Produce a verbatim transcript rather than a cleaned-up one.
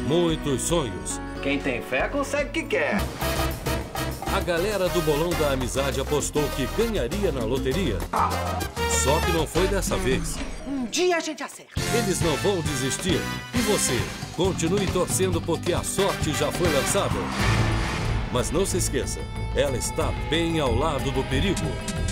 muitos sonhos. Quem tem fé consegue o que quer. A galera do Bolão da Amizade apostou que ganharia na loteria. Só que não foi dessa vez. Um dia a gente acerta. Eles não vão desistir. E você? Continue torcendo porque a sorte já foi lançada. Mas não se esqueça, ela está bem ao lado do perigo.